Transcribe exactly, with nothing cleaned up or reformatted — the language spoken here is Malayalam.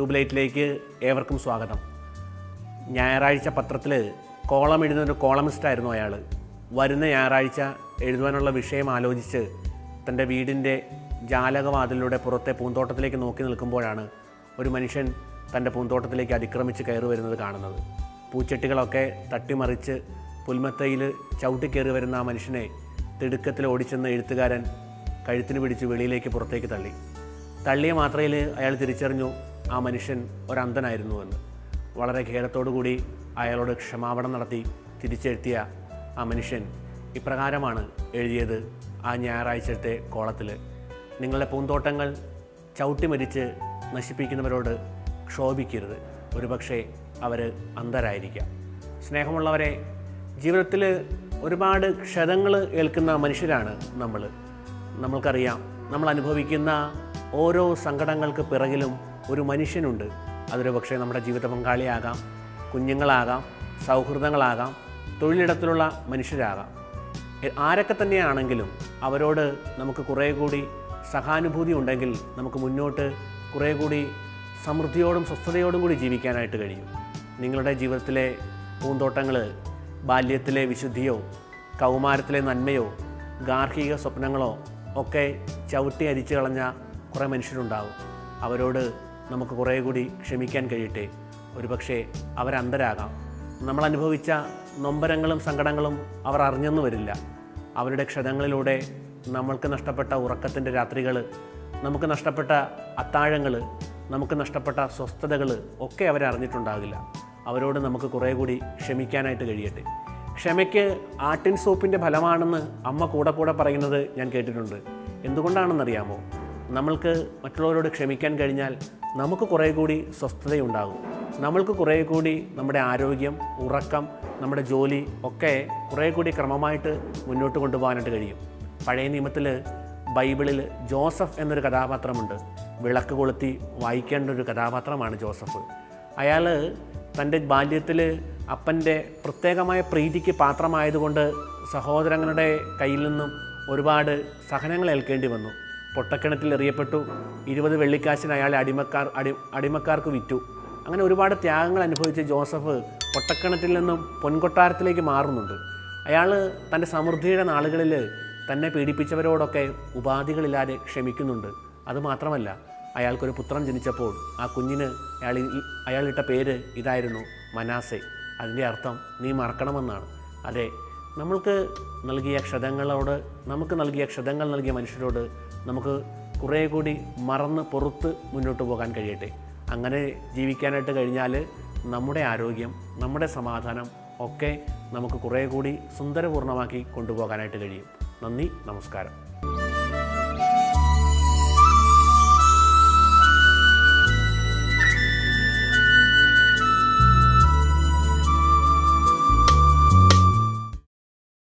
ട്യൂബ് ലൈറ്റിലേക്ക് ഏവർക്കും സ്വാഗതം. ഞായറാഴ്ച പത്രത്തിൽ കോളം എഴുതുന്നൊരു കോളമിസ്റ്റായിരുന്നു അയാൾ. വരുന്ന ഞായറാഴ്ച എഴുതുവാനുള്ള വിഷയം ആലോചിച്ച് തൻ്റെ വീടിൻ്റെ ജാലകവാതിലൂടെ പുറത്തെ പൂന്തോട്ടത്തിലേക്ക് നോക്കി നിൽക്കുമ്പോഴാണ് ഒരു മനുഷ്യൻ തൻ്റെ പൂന്തോട്ടത്തിലേക്ക് അതിക്രമിച്ച് കയറി വരുന്നത് കാണുന്നത്. പൂച്ചെട്ടികളൊക്കെ തട്ടിമറിച്ച് പുൽമത്തയിൽ ചവിട്ടിക്കയറി വരുന്ന ആ മനുഷ്യനെ തിടുക്കത്തിൽ ഓടിച്ചെന്ന് എഴുത്തുകാരൻ കഴുത്തിന് പിടിച്ച് വെളിയിലേക്ക് പുറത്തേക്ക് തള്ളി. തള്ളിയ മാത്രയിൽ അയാൾ തിരിച്ചറിഞ്ഞു ആ മനുഷ്യൻ ഒരന്ധനായിരുന്നുവെന്ന്. വളരെ ഖേദത്തോടു കൂടി അയാളോട് ക്ഷമാപണം നടത്തി തിരിച്ചെഴുത്തിയ ആ മനുഷ്യൻ ഇപ്രകാരമാണ് എഴുതിയത് ആ ഞായറാഴ്ചത്തെ കോളത്തിൽ: നിങ്ങളുടെ പൂന്തോട്ടങ്ങൾ ചവിട്ടിമരിച്ച് നശിപ്പിക്കുന്നവരോട് ക്ഷോഭിക്കരുത്, ഒരുപക്ഷെ അവർ അന്ധരായിരിക്കാം. സ്നേഹമുള്ളവരെ, ജീവിതത്തിൽ ഒരുപാട് ക്ഷതങ്ങൾ ഏൽക്കുന്ന മനുഷ്യരാണ് നമ്മൾ. നമ്മൾക്കറിയാം, നമ്മൾ അനുഭവിക്കുന്ന ഓരോ സങ്കടങ്ങൾക്ക് പിറകിലും ഒരു മനുഷ്യനുണ്ട്. അതൊരു പക്ഷേ നമ്മുടെ ജീവിത പങ്കാളിയാകാം, കുഞ്ഞുങ്ങളാകാം, സൗഹൃദങ്ങളാകാം, തൊഴിലിടത്തിലുള്ള മനുഷ്യരാകാം. ആരൊക്കെ തന്നെയാണെങ്കിലും അവരോട് നമുക്ക് കുറേ കൂടി സഹാനുഭൂതി ഉണ്ടെങ്കിൽ നമുക്ക് മുന്നോട്ട് കുറേ കൂടി സമൃദ്ധിയോടും സ്വസ്ഥതയോടും കൂടി ജീവിക്കാനായിട്ട് കഴിയും. നിങ്ങളുടെ ജീവിതത്തിലെ പൂന്തോട്ടങ്ങൾ ബാല്യത്തിലെ വിശുദ്ധിയോ കൗമാരത്തിലെ നന്മയോ ഗാർഹിക സ്വപ്നങ്ങളോ ഒക്കെ ചവിട്ടി അരിച്ചു കളഞ്ഞ കുറേ മനുഷ്യരുണ്ടാവും. അവരോട് നമുക്ക് കുറേ കൂടി ക്ഷമിക്കാൻ കഴിയട്ടെ. ഒരുപക്ഷെ അവരന്ധരാകാം. നമ്മൾ അനുഭവിച്ച നൊമ്പരങ്ങളും സങ്കടങ്ങളും അവർ അറിഞ്ഞെന്നു വരില്ല. അവരുടെ ക്ഷതങ്ങളിലൂടെ നമ്മൾക്ക് നഷ്ടപ്പെട്ട ഉറക്കത്തിൻ്റെ രാത്രികൾ, നമുക്ക് നഷ്ടപ്പെട്ട അത്താഴങ്ങൾ, നമുക്ക് നഷ്ടപ്പെട്ട സ്വസ്ഥതകൾ ഒക്കെ അവരറിഞ്ഞിട്ടുണ്ടാകില്ല. അവരോട് നമുക്ക് കുറേ കൂടി ക്ഷമിക്കാനായിട്ട് കഴിയട്ടെ. ക്ഷമയ്ക്ക് ആട്ടിൻ സോപ്പിൻ്റെ ഫലമാണെന്ന് അമ്മ കൂടെ കൂടെ പറയുന്നത് ഞാൻ കേട്ടിട്ടുണ്ട്. എന്തുകൊണ്ടാണെന്നറിയാമോ? നമ്മൾക്ക് മറ്റുള്ളവരോട് ക്ഷമിക്കാൻ കഴിഞ്ഞാൽ നമുക്ക് കുറേ കൂടി സ്വസ്ഥതയുണ്ടാകും. നമ്മൾക്ക് കുറേ കൂടി നമ്മുടെ ആരോഗ്യം, ഉറക്കം, നമ്മുടെ ജോലി ഒക്കെ കുറേ കൂടി ക്രമമായിട്ട് മുന്നോട്ട് കൊണ്ടുപോകാനായിട്ട് കഴിയും. പഴയ നിയമത്തിൽ ബൈബിളിൽ ജോസഫ് എന്നൊരു കഥാപാത്രമുണ്ട്. വിളക്ക് കൊളുത്തി വായിക്കേണ്ട ഒരു കഥാപാത്രമാണ് ജോസഫ്. അയാൾ തൻ്റെ ബാല്യത്തിൽ അപ്പൻ്റെ പ്രത്യേകമായ പ്രീതിക്ക് പാത്രമായതുകൊണ്ട് സഹോദരങ്ങളുടെ കയ്യിൽ നിന്നും ഒരുപാട് സഹനങ്ങൾ ഏൽക്കേണ്ടി വന്നു. പൊട്ടക്കിണറ്റിൽ എറിയപ്പെട്ടു. ഇരുപത് വെള്ളിക്കാശിന് അയാളെ അടിമക്കാർ അടി അടിമക്കാർക്ക് വിറ്റു. അങ്ങനെ ഒരുപാട് ത്യാഗങ്ങൾ അനുഭവിച്ച് ജോസഫ് പൊട്ടക്കിണറ്റിൽ നിന്നും പൊൻകൊട്ടാരത്തിലേക്ക് മാറുന്നുണ്ട്. അയാൾ തൻ്റെ സമൃദ്ധിയുടെ നാളുകളിൽ തന്നെ പീഡിപ്പിച്ചവരോടൊക്കെ ഉപാധികളില്ലാതെ ക്ഷമിക്കുന്നുണ്ട്. അതുമാത്രമല്ല, അയാൾക്കൊരു പുത്രൻ ജനിച്ചപ്പോൾ ആ കുഞ്ഞിന് അയാൾ അയാളിട്ട പേര് ഇതായിരുന്നു: മനാസെ. അതിൻ്റെ അർത്ഥം നീ മറക്കണമെന്നാണ്. അതെ, നമ്മൾക്ക് നൽകിയ ക്ഷതങ്ങളോട്, നമുക്ക് നൽകിയ ക്ഷതങ്ങൾ നൽകിയ മനുഷ്യരോട് നമുക്ക് കുറേ കൂടി മറന്ന് പുറത്ത് മുന്നോട്ട് പോകാൻ കഴിയട്ടെ. അങ്ങനെ ജീവിക്കാനായിട്ട് കഴിഞ്ഞാൽ നമ്മുടെ ആരോഗ്യം, നമ്മുടെ സമാധാനം ഒക്കെ നമുക്ക് കുറേ കൂടി സുന്ദരപൂർണ്ണമാക്കി കൊണ്ടുപോകാനായിട്ട് കഴിയും. നന്ദി, നമസ്കാരം.